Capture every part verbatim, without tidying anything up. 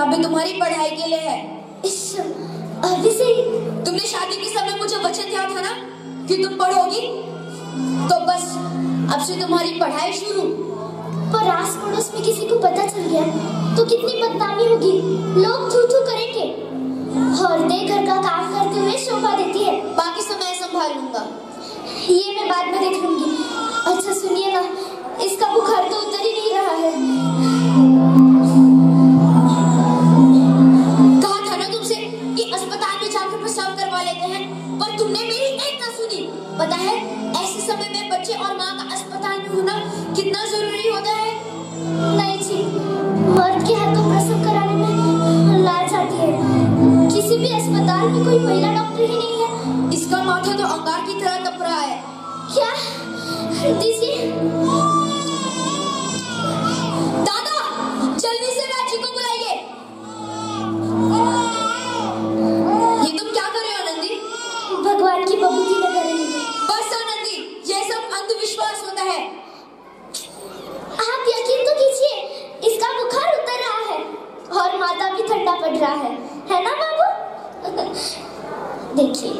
किताबें तुम्हारी पढ़ाई के लिए है। अभी से तुमने शादी के समय मुझे वचन दिया था ना कि तुम पढ़ोगी, तो बस अब से तुम्हारी पढ़ाई शुरू। पर आस पड़ोस में किसी को पता चल गया तो कितनी बदनामी होगी, लोग थू थू करेंगे। औरतें घर का काम करते हुए शोभा देती है। बाकी समय संभाल लूंगा। ये मैं बाद में देख लूंगी। अच्छा सुनिए ना, इसका बुखार तो उतर ही नहीं रहा है। कहा था ना तुमसे कि अस्पताल में जाकर पेशाब करवा लेते हैं, पर तुमने मेरी एक ना सुनी। पता है ऐसे समय में बच्चे और माँ का अस्पताल में होना कितना जरूरी होता है। नहीं जी, मर्द के हाथों प्रसव कराने में लाज आती है। किसी भी अस्पताल में कोई महिला डॉक्टर ही नहीं है। इसका माथा तो अंगार की तरह तप रहा है। क्या दीजिए। दादा जल्दी से राजी को बुलाइए। ये तुम क्या कर रहे हो नंदी? भगवान की बबूती लगा रही हूँ। बस आनंदी, ये सब अंधविश्वास होता है। आप यकीन तो कीजिए, इसका बुखार उतर रहा है और माथा भी ठंडा पड़ रहा है, है ना बाबू? देखिए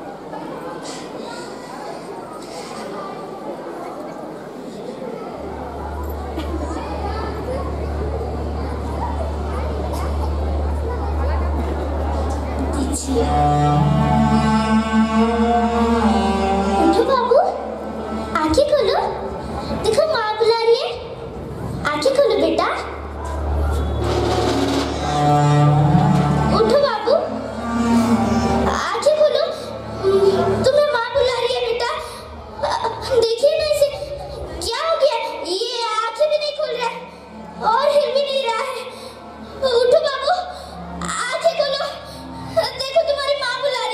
उठो बाबू, आंखें खोलो। देखो माँ बुला रही है। आंखें खोलो बेटा। उठो बाबू, आंखें खोलो। तुम्हें माँ बुला रही है बेटा। देखिए ना इसे, क्या हो गया? ये आंखें भी नहीं खोल रहा है और हिल भी नहीं रहा है। उठो बाबू, आंखें खोलो। देखो तुम्हारी माँ बुला रही है।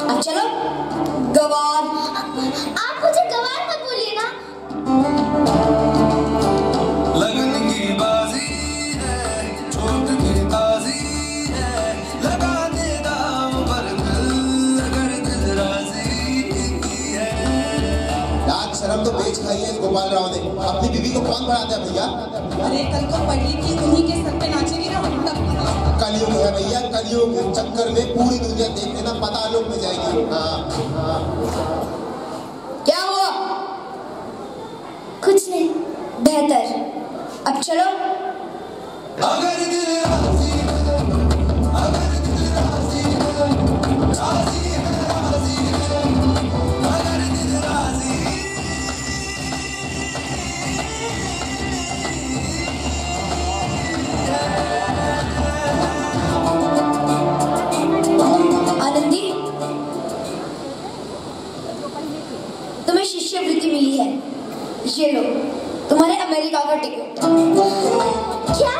अब चलो गवार। आप मुझे गवार मत बोलिए ना। लगन की बाजी है, चोट की ताजी है, लगा दे दाम पर दिल अगर दिल राजी है। लाज शर्म तो बेच खाई है गोपाल राव ने। अपनी बीवी को कौन पढ़ाता है भैया? अरे कल को पढ़ लिखी उन्हीं के सर पे नाचेगी ना हम तब। कलयुग है भैया, कलयुग के चक्कर में पूरी दुनिया देख लेना पातालोक में जाएगी। हाँ हाँ। क्या हुआ? कुछ नहीं। बेहतर। अब चलो। अगर दिल राजी है, अगर दिल राजी है, राजी है, राजी है, अगर दिल राजी आनंदी, तुम्हें शिष्यवृत्ति मिली है। ये लो तुम्हारे अमेरिका का टिकट। क्या?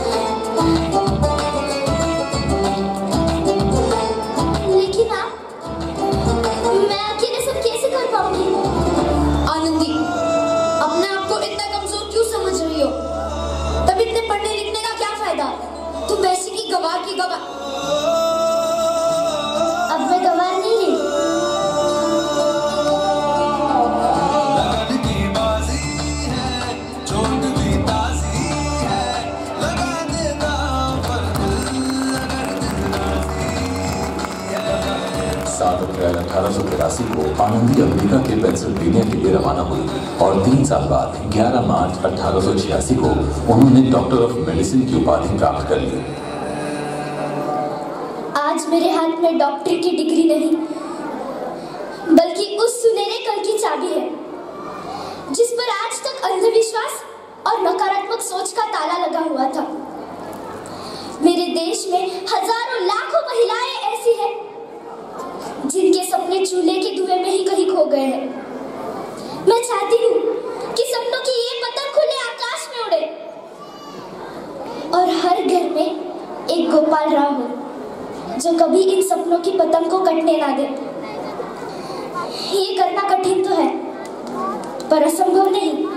लेकिन आप, मैं अकेले सब कैसे कर पाऊंगी? आनंदी, अपने आप को इतना कमजोर क्यों समझ रही हो? तब इतने पढ़ने लिखने का क्या फायदा? तुम वैसे की गवार की गवार। अब मैं गवार नहीं रही। लगन की बाजी है, चोट भी ताजी है, लगा दे दाम पर दिल अगर दिल राजी है। सात अप्रैल अठारह सौ तिरासी को आनंदी अमेरिका के पेंसिल्वेनिया के लिए रवाना हुई और तीन साल बाद ग्यारह मार्च अठारह सौ छियासी को उन्होंने डॉक्टर ऑफ मेडिसिन की उपाधि प्राप्त कर ली। आज मेरे हाथ में डॉक्टरी की डिग्री नहीं, बल्कि उस सुनहरे कल की चाबी है जिस पर आज तक अंधविश्वास और नकारात्मक सोच का ताला लगा हुआ था। मेरे देश में हजारों लाखों महिलाएं ऐसी हैं जिनके सपने चूल्हे के धुएं में ही कहीं खो गए हैं। मैं चाहती हूँ कि सपनों की ये पतंग खुले आकाश में उड़े और हर घर में एक गोपाल राव हो जो कभी इन सपनों की पतंग को कटने ना दे। ये करना कठिन तो है पर असंभव नहीं।